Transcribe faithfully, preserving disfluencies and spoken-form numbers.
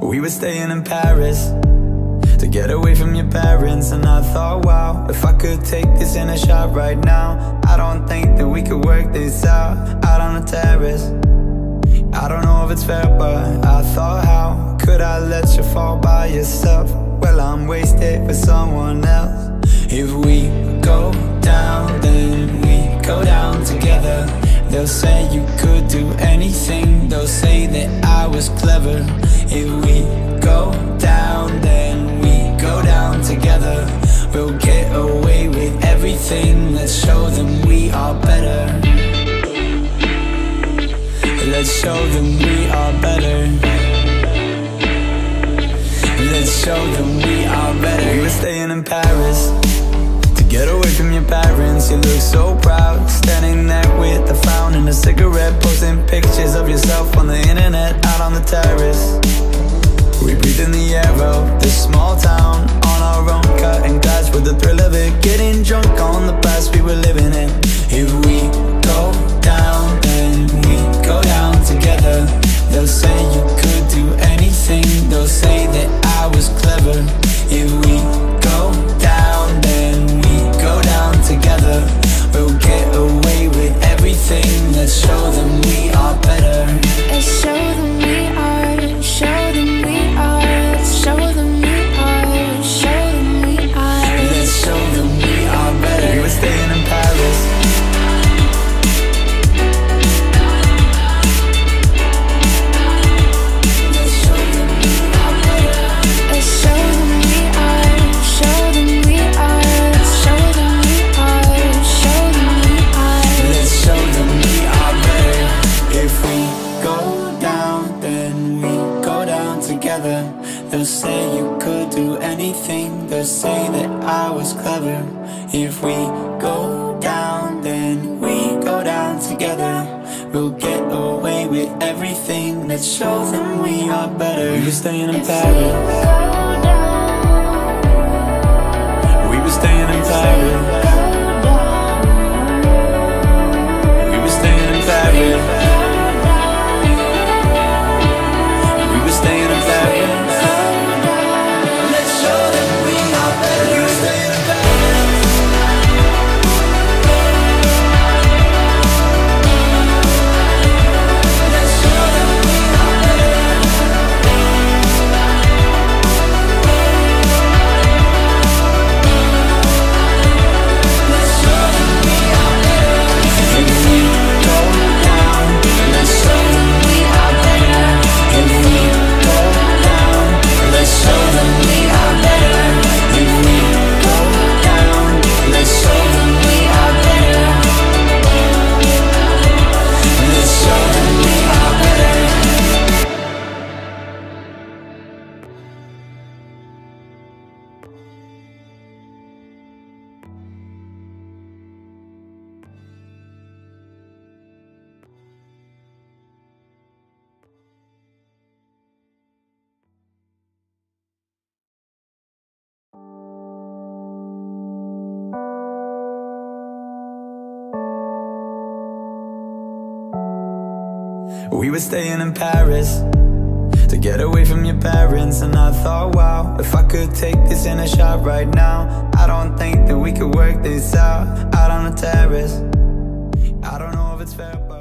We were staying in Paris to get away from your parents, and I thought, wow, if I could take this in a shot right now, I don't think that we could work this out, out on the terrace. I don't know if it's fair, but I thought, how could I let you fall by yourself? Well, I'm wasted with someone else. If we go down, then we go down together. They'll say you could do anything, they'll say that I was clever. If we go down, then we go down together. We'll get away with everything, let's show them we are better. Let's show them we are better. Let's show them we are better. We were staying in Paris to get away from your parents. You look so proud, standing there with a frown and a cigarette, posting pictures of yourself on the internet, out on the terrace. We breathe in the air of this small town on our own, cutting glass with the thrill of it, getting drunk on the past we were living in. If we go down, then we go down together. They'll say you could do anything, they'll say that I was clever. If we go down, then we go down together. We'll get away with everything, let's show them we are better. Let's show them we are, show them we are, let's show them we are, show them we are. Let's show them we are better. We were staying in Paris. They'll say you could do anything, they'll say that I was clever. If we go down, then we go down together. We'll get away with everything, let's show them we are better. We were staying in Paris. We were staying in Paris. We were staying in Paris. We were staying in Paris. We were staying in Paris to get away from your parents, and I thought, wow, if I could take this in a shot right now, I don't think that we could work this out, out on the terrace. I don't know if it's fair, but